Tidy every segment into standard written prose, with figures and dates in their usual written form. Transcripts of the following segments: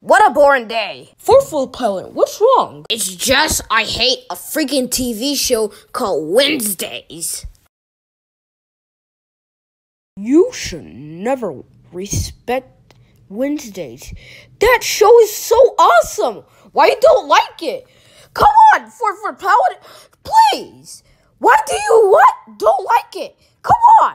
What a boring day. Forceful Pellet, what's wrong? It's just I hate a freaking TV show called Wednesdays. You should never respect Wednesdays. That show is so awesome. Why you don't like it? Come on, Forceful Pellet, please. Why do you don't like it? Come on,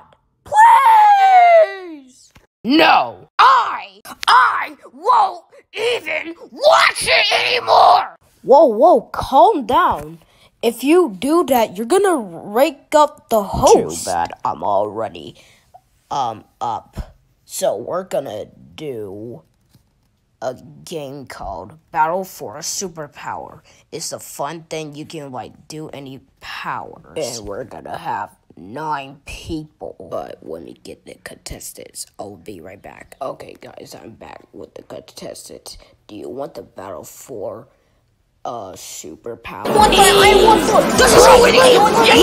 please. No, I won't even watch it anymore. Whoa, calm down. If you do that, you're gonna rake up the host. Too bad, I'm already up. So we're gonna do a game called Battle for a Superpower. It's a fun thing you can do any powers. And we're gonna have 9 people. But when we get the contestants, I'll be right back. Okay, guys, I'm back with the contestants. Do you want the battle for a superpower? I want one. This is all we need.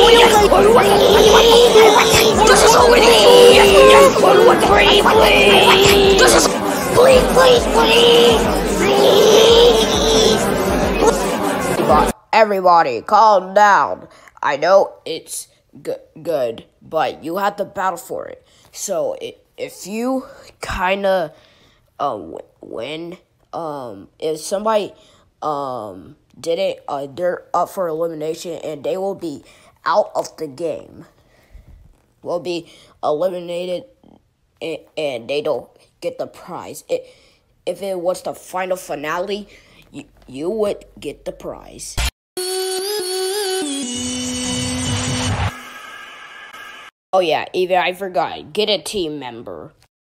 This is all we need. This is please. Everybody, calm down. I know it's good, but you have to battle for it. So if you kind of win, if somebody did it, they're up for elimination and they will be out of the game. Will be eliminated and they don't get the prize. If it was the final finale, you would get the prize. Oh yeah, even I forgot. Get a team member.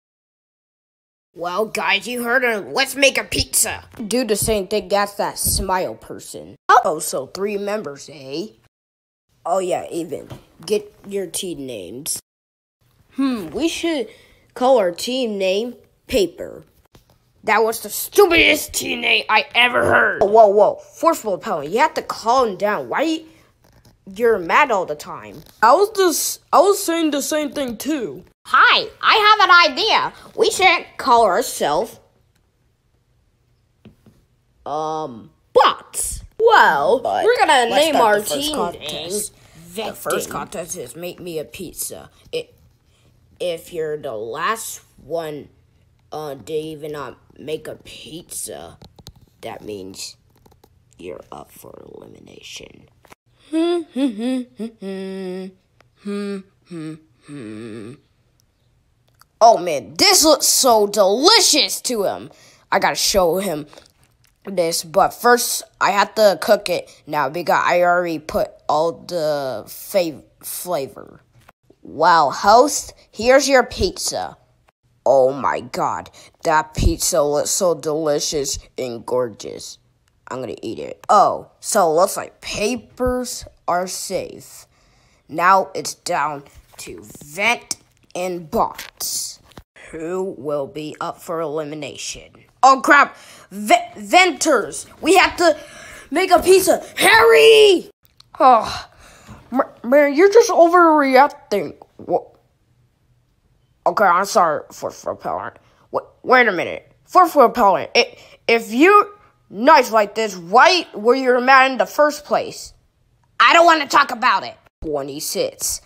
Well, guys, you heard her. Let's make a pizza. Do the same thing. That's that smile person. Oh, so 3 members, eh? Oh yeah, even. Get your team names. We should call our team name Paper. That was the stupidest team name I ever heard. Whoa. Forceful Pellet, you have to calm down. Why you're mad all the time? I was saying the same thing too. Hi, I have an idea. We should call ourselves bots. Well, we're gonna name our team name. The first contest is make me a pizza. If you're the last one to even not make a pizza, that means you're up for elimination. Oh man, this looks so delicious to him. I gotta show him this, but first I have to cook it now because I already put all the flavor. Wow, host, here's your pizza. Oh my god, that pizza looks so delicious and gorgeous. I'm gonna eat it. Oh, so it looks like papers are safe. Now it's down to Vent and bots. Who will be up for elimination? Oh crap! Venters! We have to make a pizza! Harry! Oh, man, you're just overreacting. What? Okay, I'm sorry, Forceful Pellet. Wait a minute. Forceful Pellet, if you're nice like this, why were you mad in the first place? I don't want to talk about it. 26,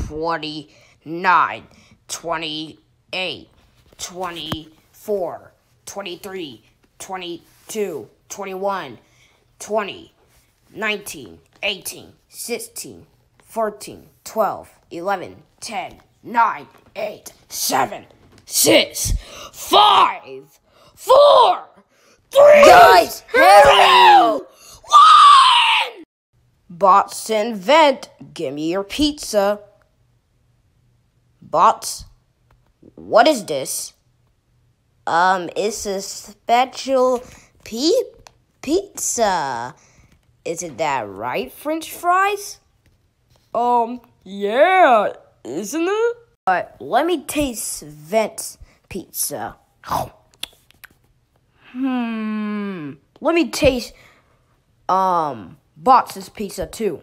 29, 28, 24, 23, 22, 21, 20, 19, 18, 16, 14, 12, 11, 10, 9, 8, 7, 6, 5, 4, 3, Guys, 2, 1! Bots and Vent, give me your pizza. Bots, what is this? It's a special pizza. Isn't that right, French fries? Yeah, isn't it? But let me taste Vent's pizza. Let me taste Bots' pizza too.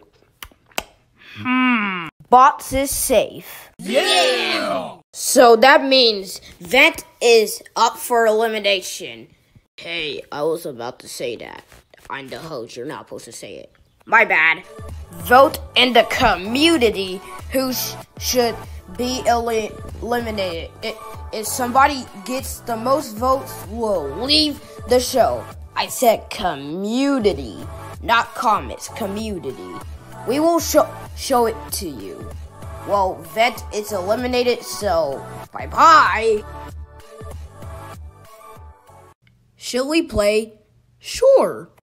Bots is safe. Yeah! So that means Vent is up for elimination. Hey, I was about to say that. I'm the host. You're not supposed to say it. My bad. Vote in the community who should be eliminated. If somebody gets the most votes, will leave the show. I said community, not comments. Community. We will show it to you. Well, Vet is eliminated, so bye-bye. Should we play? Sure.